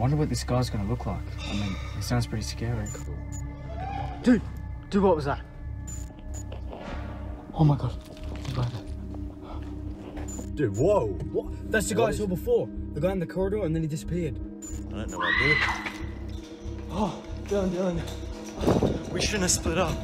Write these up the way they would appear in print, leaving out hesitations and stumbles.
wonder what this guy's gonna look like. I mean, it sounds pretty scary. Dude, what was that? Oh my god. He's right there. Dude, whoa. What? That's the guy I saw before. The guy in the corridor, and then he disappeared. I don't know what I did. Oh, Dylan. We shouldn't have split up.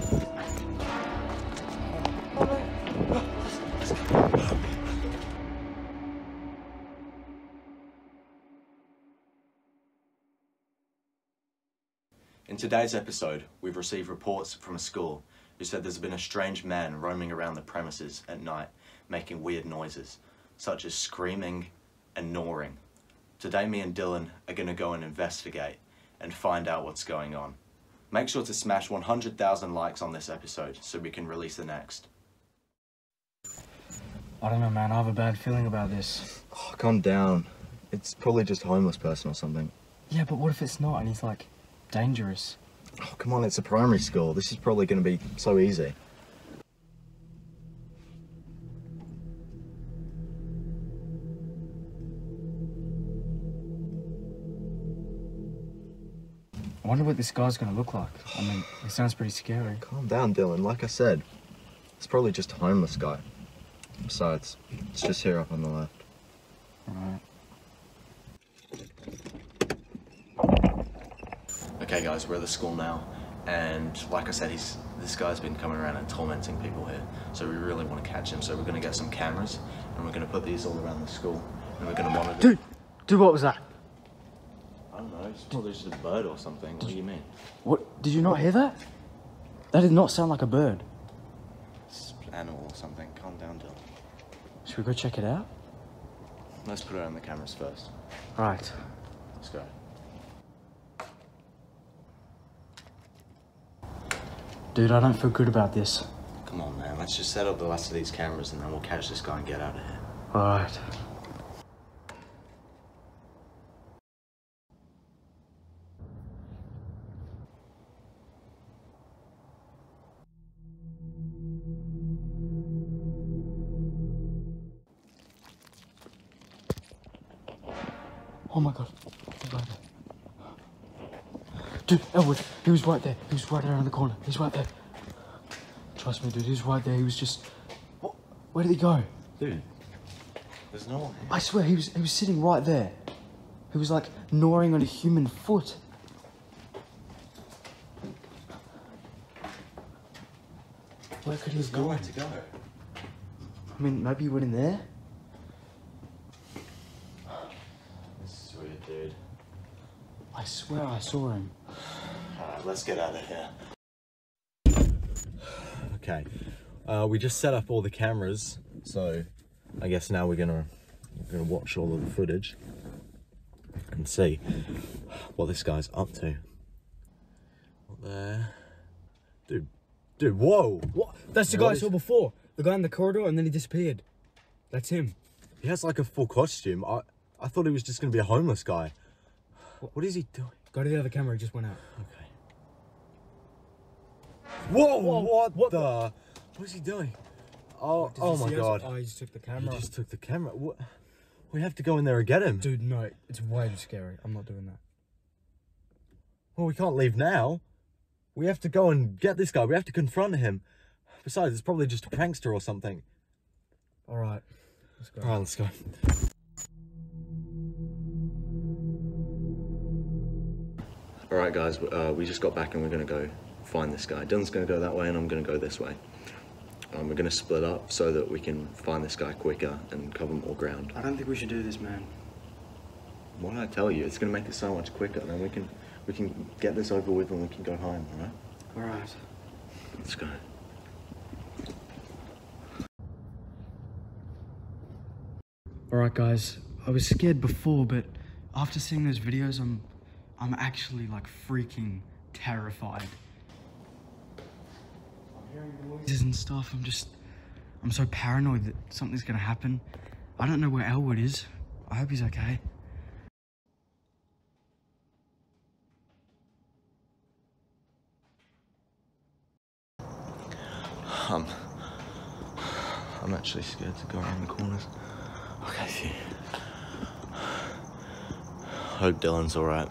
In today's episode, we've received reports from a school who said there's been a strange man roaming around the premises at night, making weird noises, such as screaming and gnawing. Today, me and Dylan are going to go and investigate and find out what's going on. Make sure to smash 100,000 likes on this episode so we can release the next. I don't know, man. I have a bad feeling about this. Oh, calm down. It's probably just a homeless person or something. Yeah, but what if it's not and he's, like, dangerous? Oh, come on, it's a primary school. This is probably going to be so easy. I wonder what this guy's gonna look like. I mean, it sounds pretty scary. Calm down, Dylan. Like I said, it's probably just a homeless guy. Besides, it's just here up on the left. Alright. Okay guys, we're at the school now, and like I said, this guy's been coming around and tormenting people here, so we really want to catch him. So we're going to get some cameras, and we're going to put these all around the school, and we're going to monitor. Dude, what was that? I don't know, it's probably just a bird or something. What do you mean? What? Did you not hear that? That did not sound like a bird. It's an animal or something. Calm down, Dylan. Should we go check it out? Let's put it on the cameras first. Alright. Let's go. Dude, I don't feel good about this. Come on, man. Let's just set up the last of these cameras and then we'll catch this guy and get out of here. Alright. Oh my god. He's right there. Dude, Elwood, he was right there. He was right around the corner. He's right there. Trust me, dude, he was right there. He was just... What? Where did he go? Dude, there's no one here. I swear, he was sitting right there. He was like gnawing on a human foot. Where could he have gone? Nowhere to go. I mean, maybe he went in there? This is weird, dude. I swear I saw him. Alright, let's get out of here. Okay, we just set up all the cameras, so I guess now we're gonna watch all of the footage and see what this guy's up to. What there? Dude, whoa! What? That's the guy I saw before. The guy in the corridor, and then he disappeared. That's him. He has like a full costume. I thought he was just gonna be a homeless guy. What is he doing? Go to the other camera, he just went out. Okay. Whoa! What the? What is he doing? Oh my god! Oh, he just took the camera. He just took the camera. What? We have to go in there and get him. Dude, no, it's way too scary. I'm not doing that. Well, we can't leave now. We have to go and get this guy. We have to confront him. Besides, it's probably just a prankster or something. All right, let's go. All right, let's go. All right, guys, we just got back and we're gonna go find this guy. Dylan's gonna go that way and I'm gonna go this way. We're gonna split up so that we can find this guy quicker and cover more ground. I don't think we should do this, man. What did I tell you? It's gonna make it so much quicker. Then we can get this over with and we can go home. All right? All right. Let's go. All right, guys. I was scared before, but after seeing those videos, I'm actually like freaking terrified. I'm hearing noises and stuff. I'm so paranoid that something's gonna happen. I don't know where Elwood is. I hope he's okay. I'm actually scared to go around the corners. Okay, see. Hope Dylan's alright.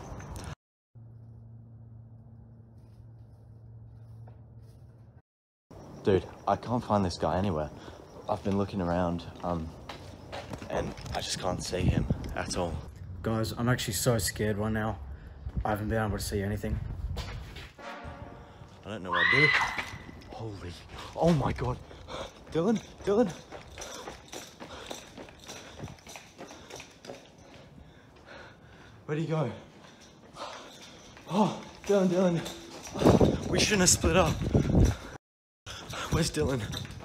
Dude, I can't find this guy anywhere. I've been looking around, and I just can't see him at all. Guys, I'm actually so scared right now. I haven't been able to see anything. I don't know what to do. Holy, oh my God. Dylan, Dylan. Where'd he go? Oh, Dylan, Dylan. We shouldn't have split up. Where's Dylan?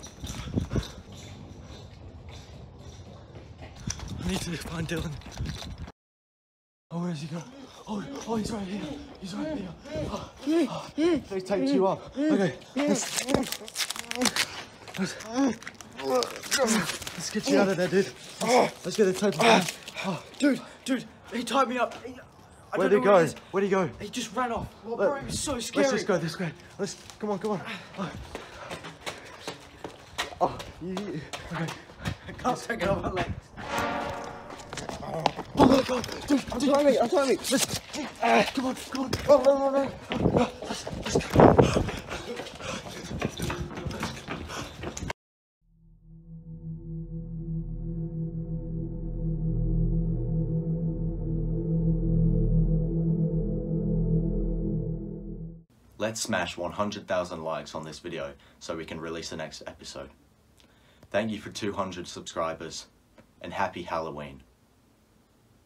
I need to find Dylan. Oh, where's he gone? Oh, he's right here. He's right here. They taped you up. Okay, let's get you out of there, dude. Let's get the tape off. Oh, dude, he tied me up. Where'd he go? Where'd he go? He just ran off. Well, bro, it was so scary. Let's just go this way. Come on. Okay. I can't take it off my legs. Oh my God, dude, I'm trying me. Let's, come on. Let's go. Let's smash 100,000 likes on this video so we can release the next episode. Thank you for 200 subscribers, and happy Halloween.